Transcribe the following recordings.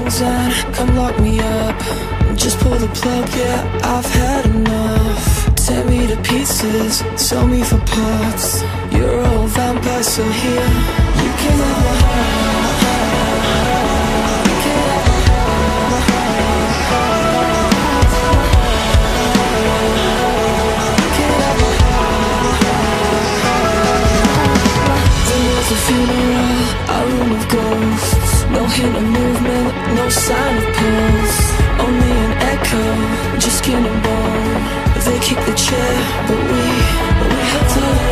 guns and come lock me up. Just pull the plug, yeah, I've had enough. Tear me to pieces, sell me for parts. You're all vampires, so here you can have my heart. You can have my heart. You can have my heart. Then there's a funeral, a room of ghosts. No hint of movement, no sign of pulse. Only an echo, just skin and bone. They kick the chair, but we held to the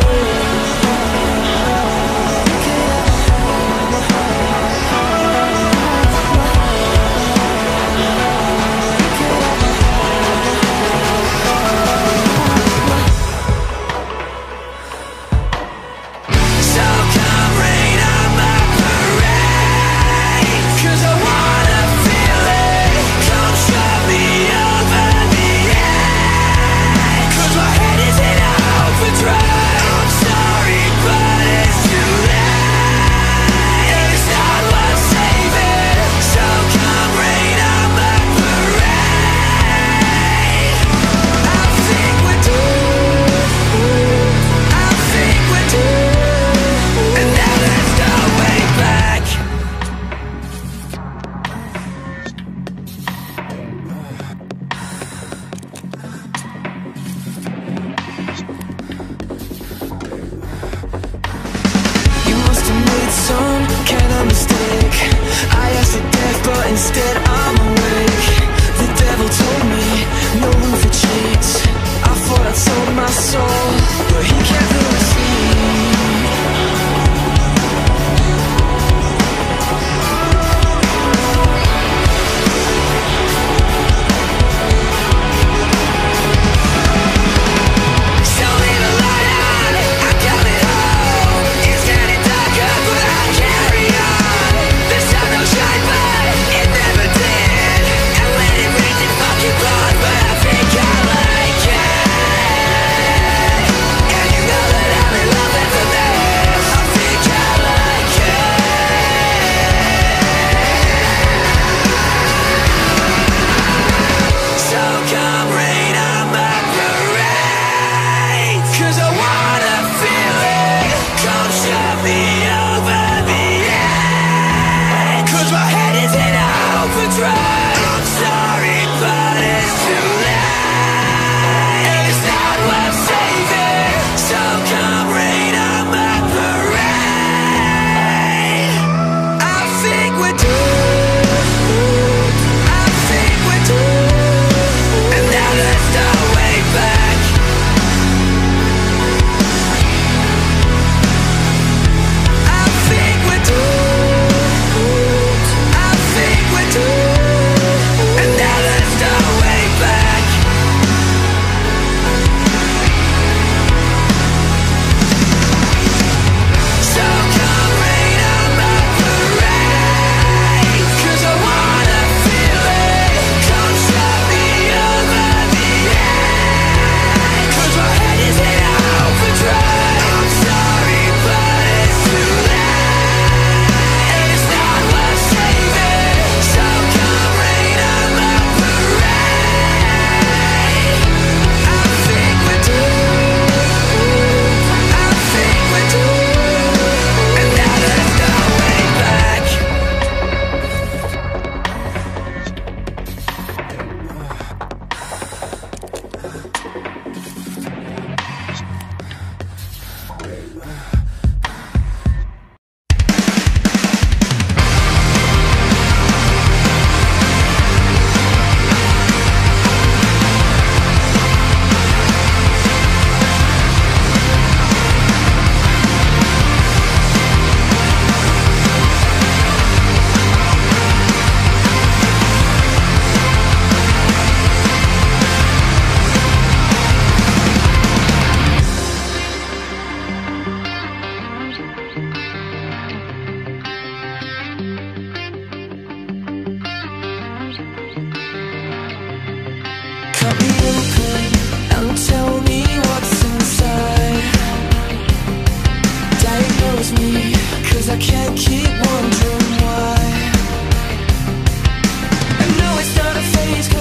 I can't keep wondering why.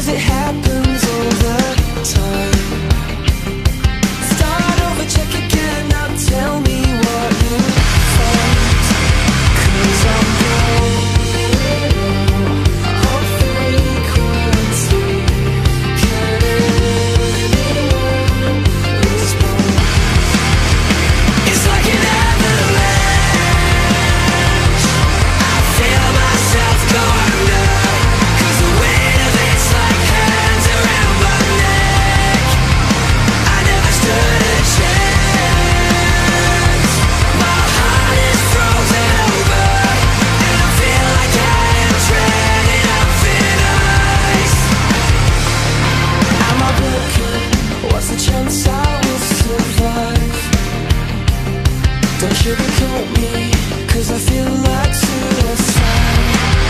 'cause it happens all the time. Start over, check again, now tell me what you find. 'Cause I'm going on frequency. Can anyone respond? It's like an avalanche. I feel myself go under, 'cause the weight of it's like hands around my neck. I never stood a chance. My heart is frozen over, and I feel like I am treading on thin ice. Am I broken? What's the chance I will survive? Don't sugarcoat me, 'cause I feel like suicide.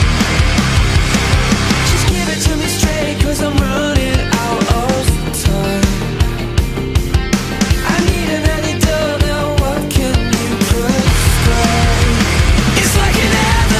Just give it to me straight, 'cause I'm running out of time. I need an antidote now, what can you prescribe? It's like an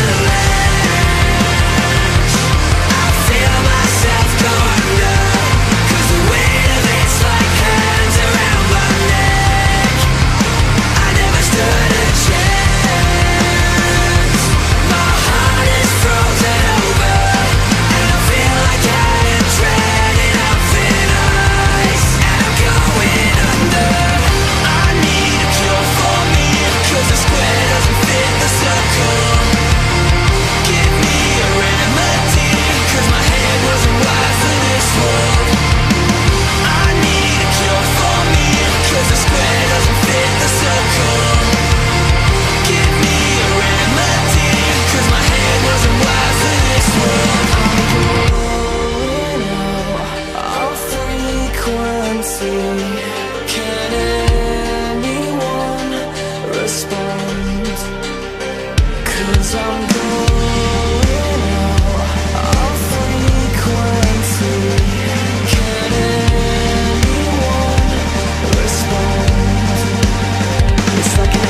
avalanche. I feel myself go under, 'cause the weight of it's like hands around my neck. I never stood a chance. My heart is frozen over, and I feel like I am treading on thin ice. And I'm going under. I need a cure for me, 'cause the square doesn't fit the circle. Give me a remedy, 'cause my head wasn't wired for this world. I need a cure for me, 'cause the square doesn't fit the circle. Give me a remedy, 'cause my head wasn't wired for this world. I'm going out of frequency. Can anyone respond? 'Cause I'm going out of frequency. Can anyone respond? It's like an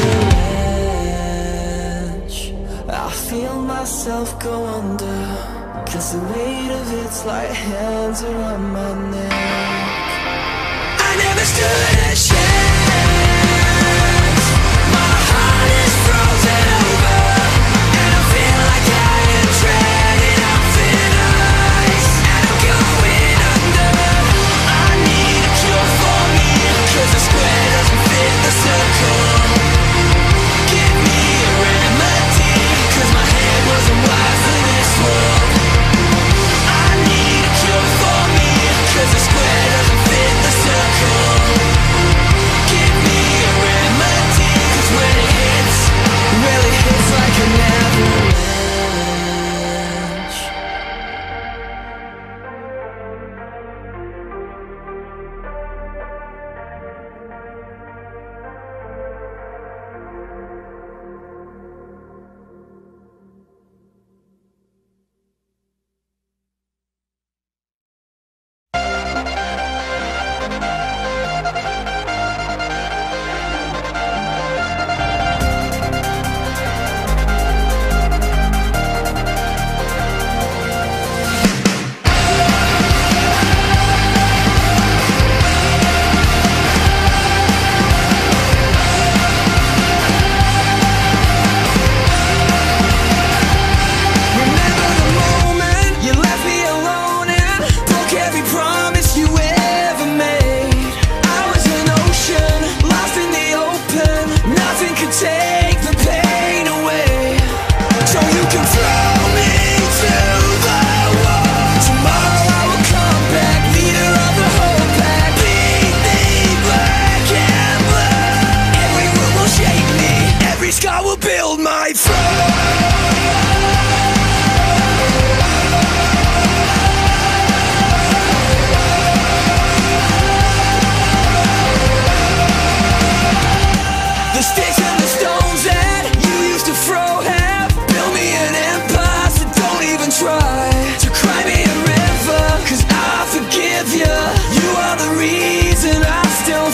avalanche. I feel myself go under, 'cause the weight of it's like hands around my neck. I never stood a chance. My heart is frozen over, and I feel like I am treading on thin ice. And I'm going under. I need a cure for me, 'cause the square doesn't fit the circle. Give me a remedy, 'cause my head wasn't wired for this world. I need a cure for me, 'cause the square doesn't fit the circle. Give me a remedy, 'cause when it hits, well it hits like an avalanche.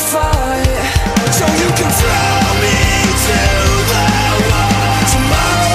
fight, so you can throw me to the wall. Tomorrow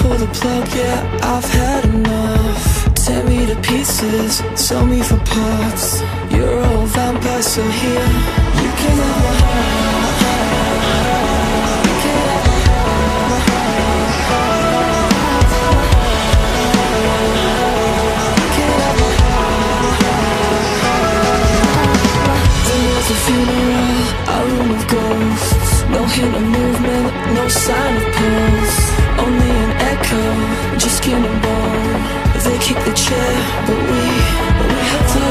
pull the plug, yeah, I've had enough. Tear me to pieces, sell me for parts. You're all vampires, so here you can have my heart. You can have my heart. You can have my heart. There was a funeral, a room of ghosts. No hint of movement, no sign of pulse. Only an echo, just skin and bone. They kick the chair, but we have to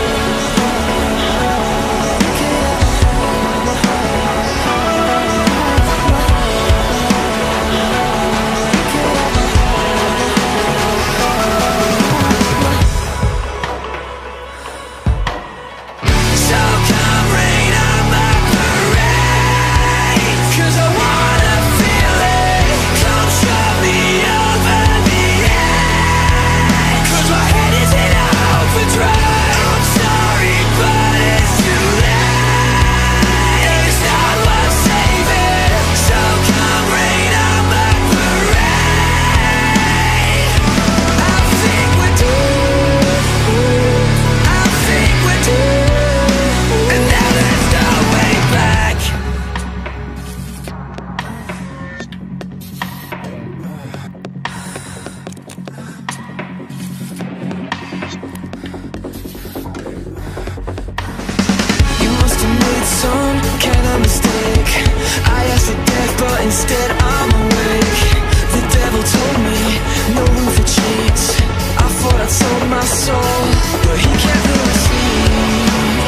instead I'm awake. The devil told me no room for cheats. I thought I'd sold my soul, but he kept the receipt.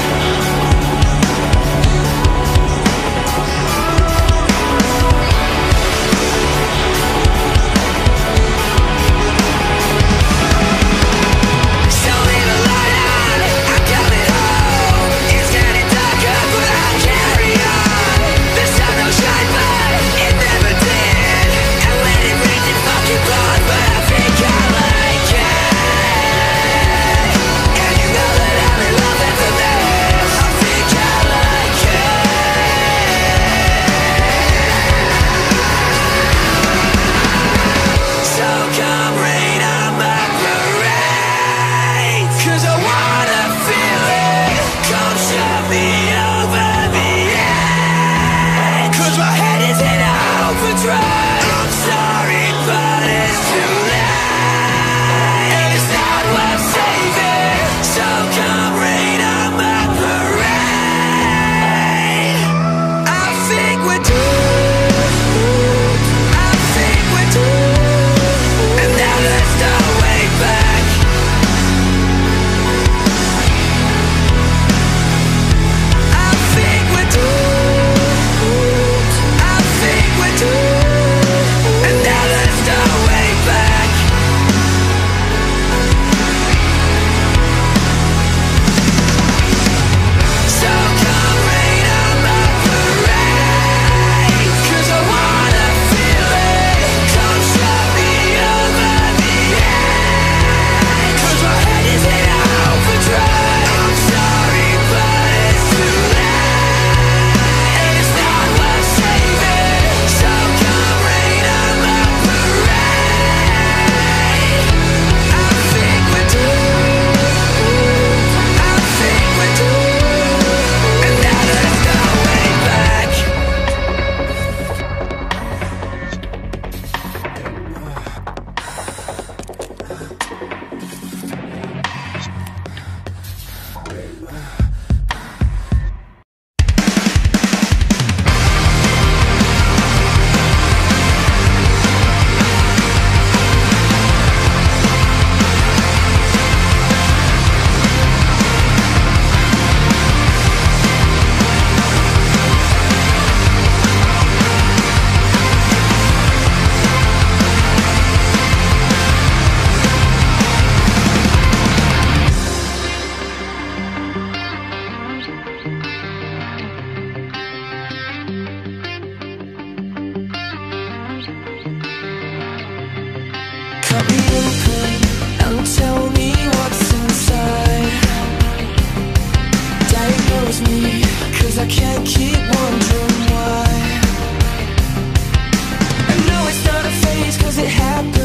I can't keep wondering why. I know it's not a phase, cause it happened.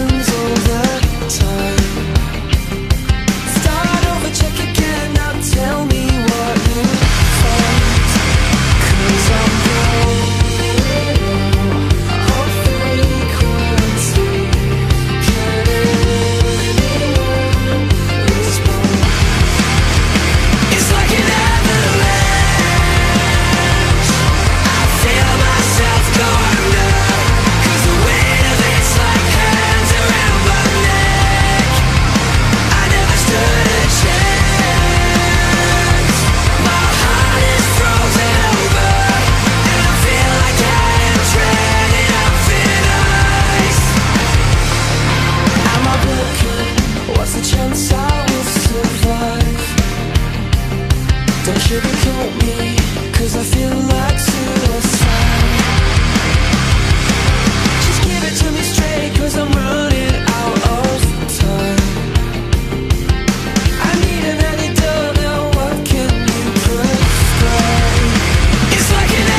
Don't sugarcoat me, 'cause I feel like suicide. Just give it to me straight, 'cause I'm running out of time. I need an antidote now, what can you prescribe? It's like an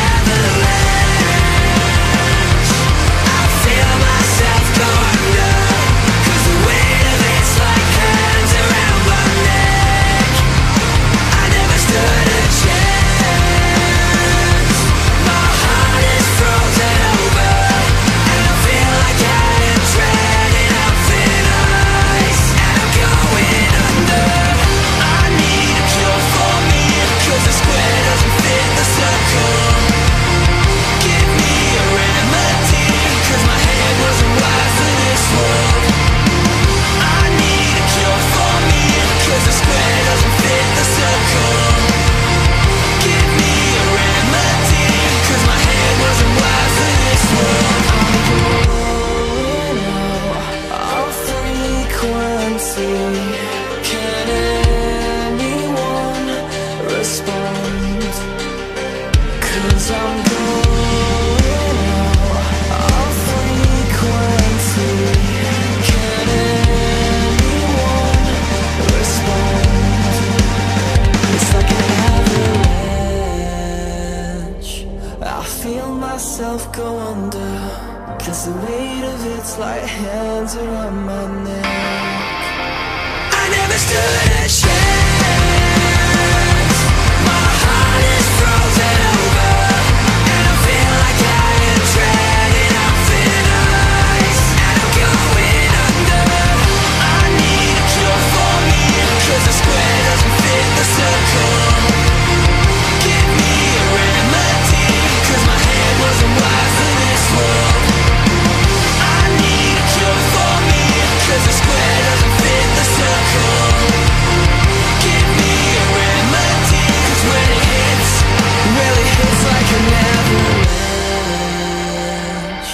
avalanche. I feel myself go under, 'cause the weight of it's like hands around my neck. I never stood a chance. My heart is frozen over, and I feel like I am treading on thin ice, and I'm going under. I need a cure for me, 'cause the square doesn't fit the circle. Give me a remedy, 'cause my head wasn't wired for this world. I need a cure for me, 'cause the square doesn't fit the circle. Give me a remedy, 'cause my head wasn't wired for this world. I'm going out of frequency. Can anyone respond? 'Cause I'm going out of frequency. Can anyone respond? It's like an avalanche. I feel myself go under, 'cause the weight of it's like hands around my neck. I never stood a chance. My heart is frozen over, and I feel like I am treading on thin ice, and I'm going under. I need a cure for me, 'cause the square doesn't fit the circle. Give me a remedy, 'cause my head wasn't wired for this world. I need a cure for me, 'cause the square doesn't fit the circle. Give me a remedy, 'cause when it hits, it really hits like an avalanche.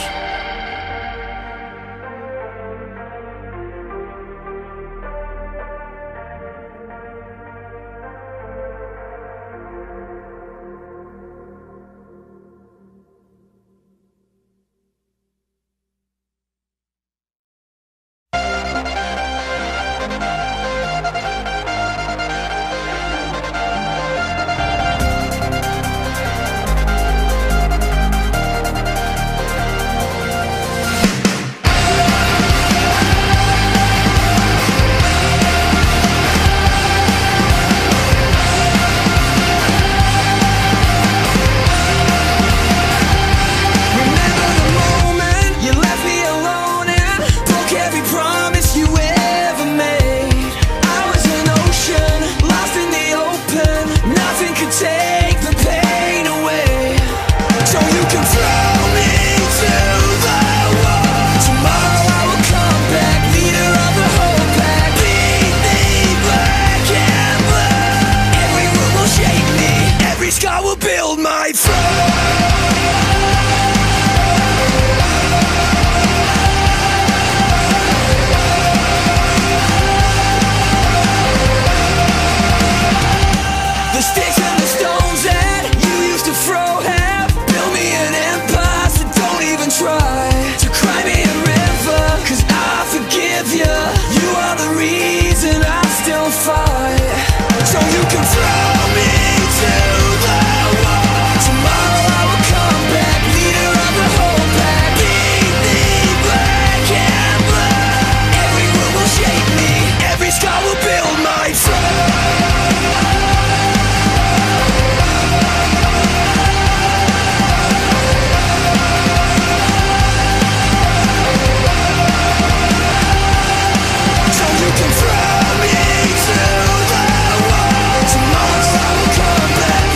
Remember the moment you left me alone and broke every promise you ever made. I was an ocean, lost in the open. Nothing could take the pain away. So you can throw me to the wall. Tomorrow I will come back, leader of the whole pack. Beat me black and blue. Every move will shake me, every scar will build my throne. The sticks and the stones that you used to throw have built me an empire, so don't even try to cry me a river, 'cause I forgive you. You are the reason I still fight. So you can throw me to the wall. Tomorrow I will come back, leader of the whole pack. Beat me black and blue. Every move will shake me, every scar will build my throne. So you can throw me to the wall. Tomorrow I will come back,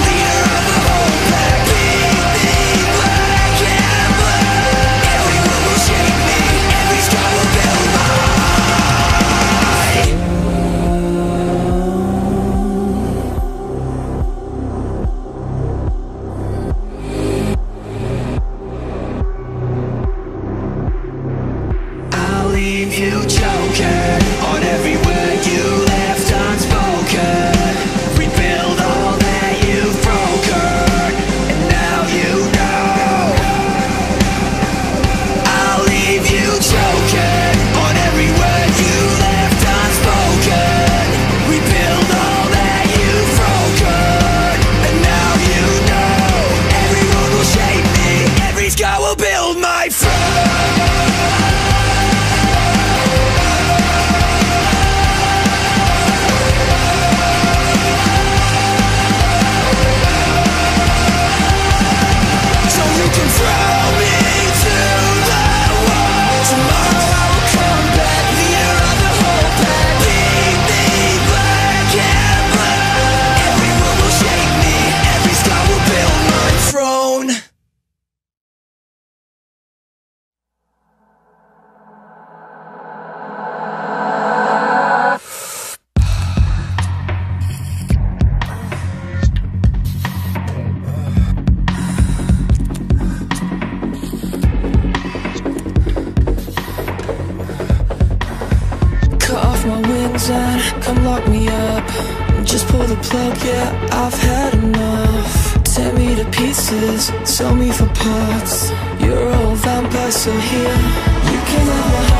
pills and come lock me up. Just pull the plug, yeah, I've had enough. Tear me to pieces, sell me for parts. You're a vampire, so here you can have my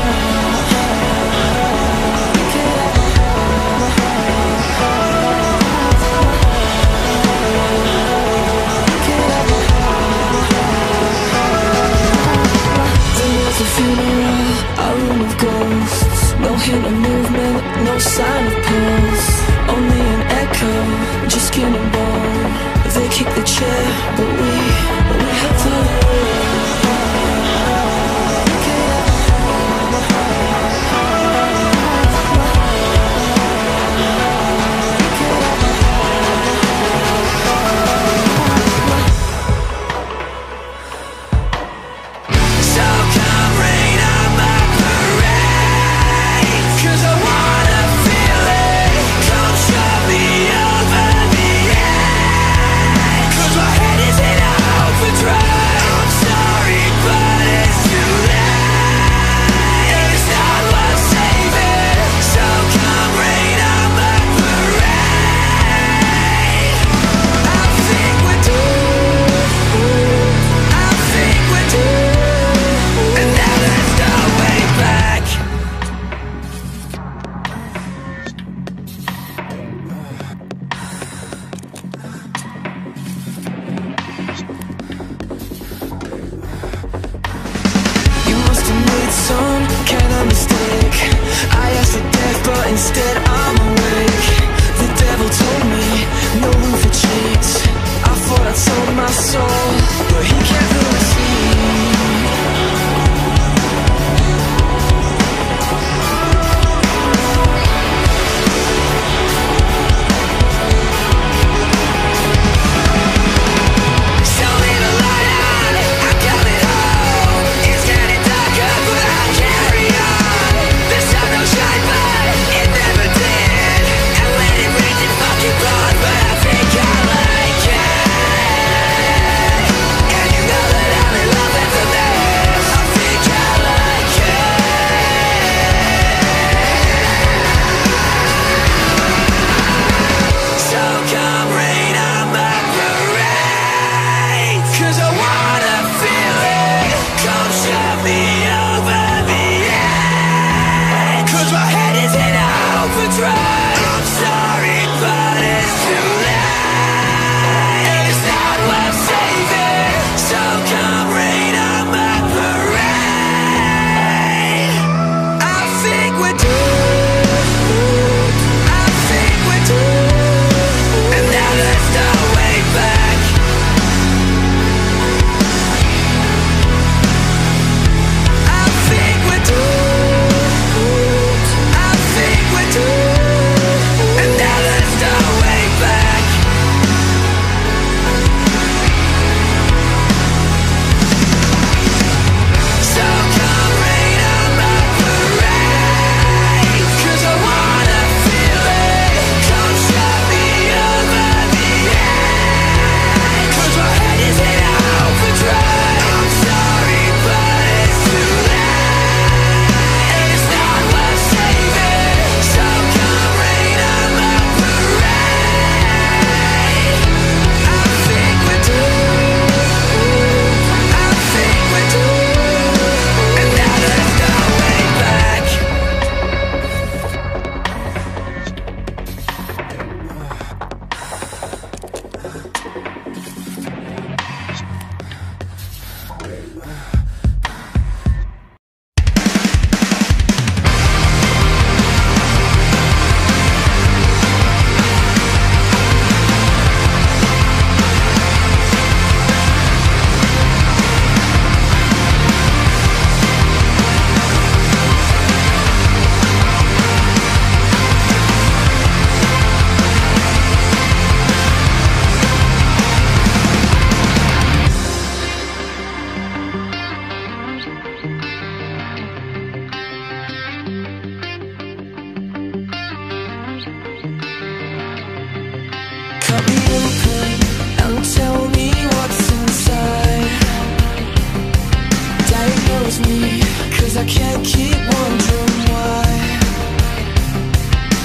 heart. You can have my a funeral, a room of ghosts. No hint of movement, no sign of pulse. Only an echo, just skin and bone. They kick the chair, but we have to me, 'cause I can't keep wondering why.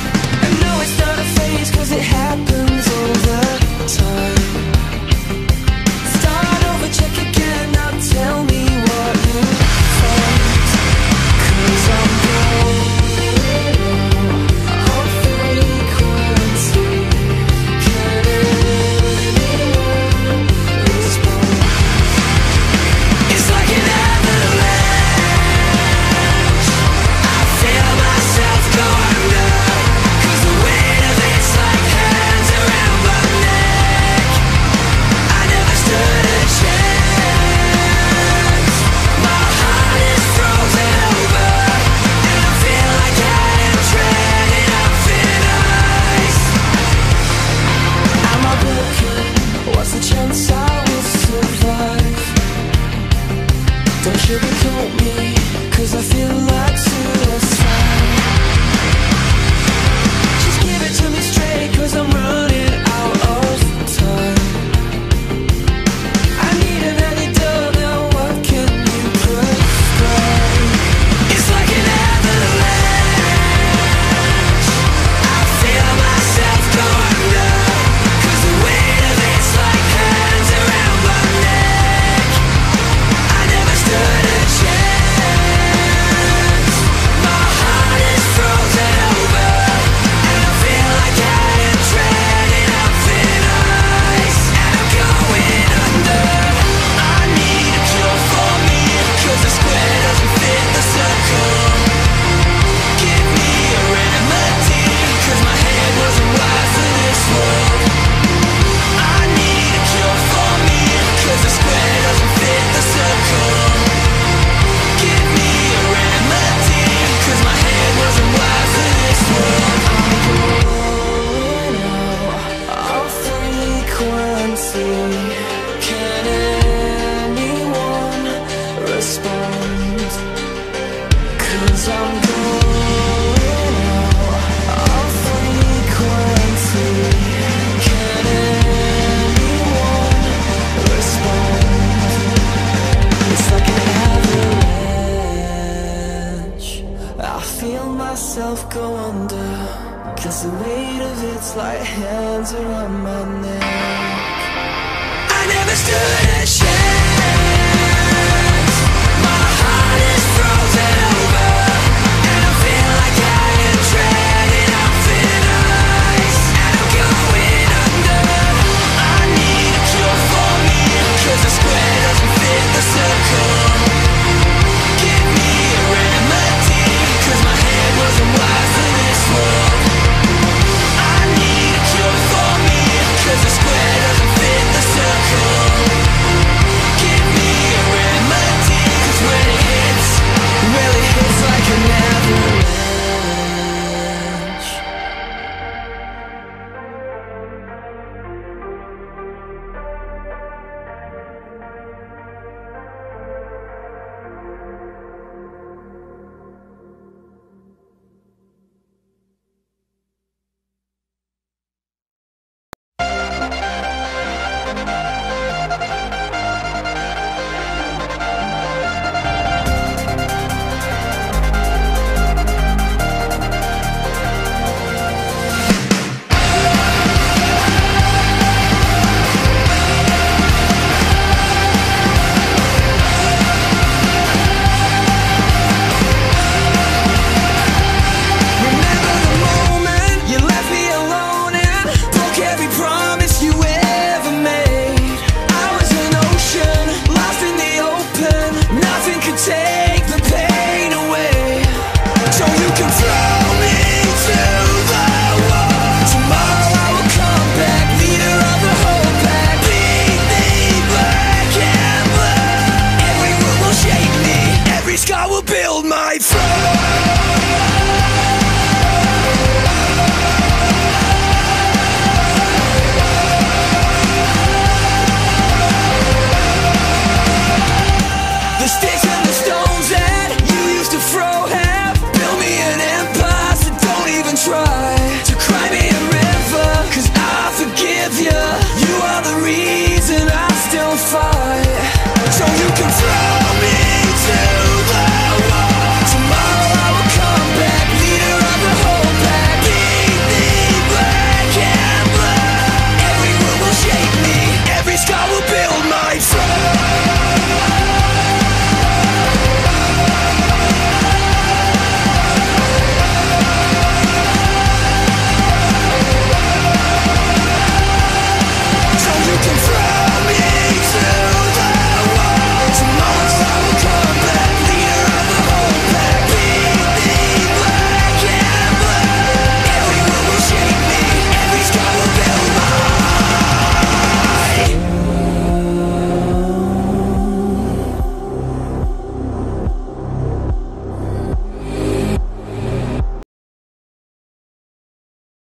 Cause the weight of it's like hands around my neck. I never stood a chance.